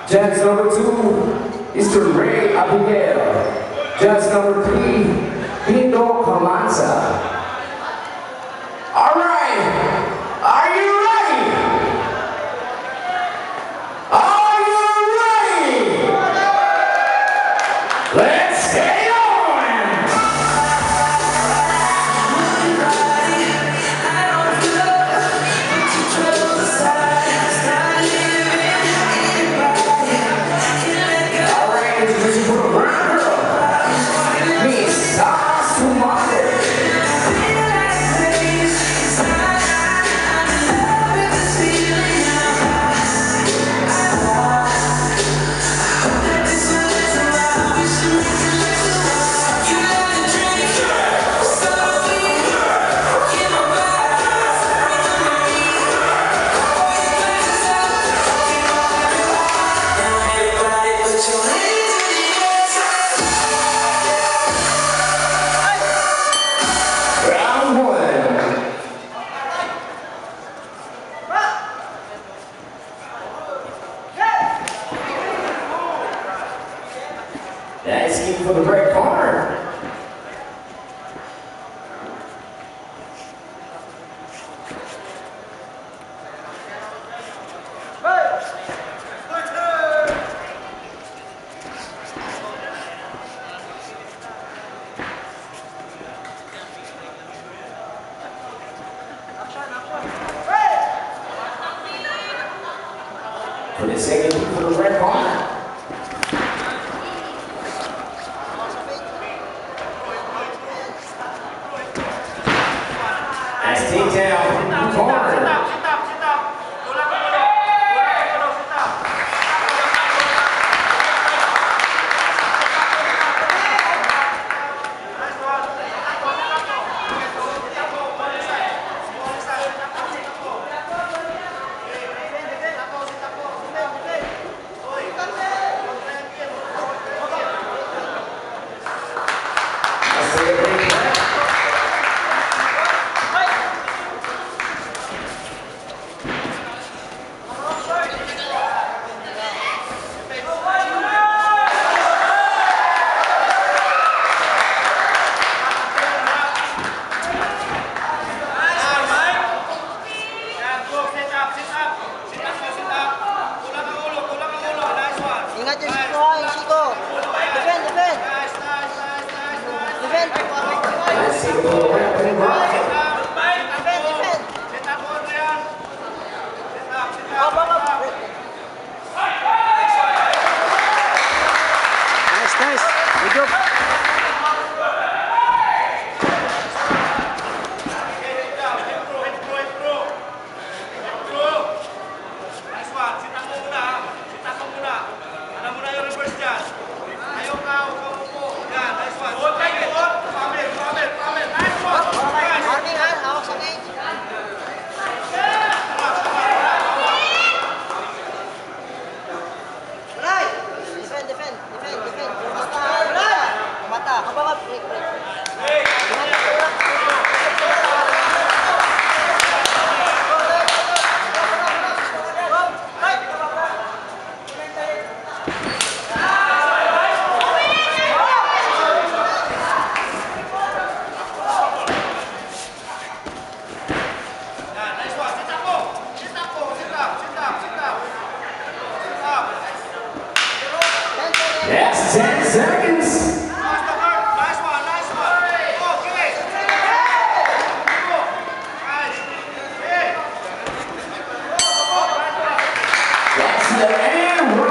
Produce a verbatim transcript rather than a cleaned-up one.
Judge number two, Mister Ray Abigail. Judge number three, Pino Camanza. All right, are you ready? Are you ready? Let's get it on! All right, let's put a round girl. Miss Sumare. That's in for the red corner. For the second team for the red corner. Nice takedown, corner. Ingat yung siko ha, yung siko. Defend, defend. Defend. Defend, defend. Up, up, up. Nice, nice. Good job. That's ten seconds. That's the end.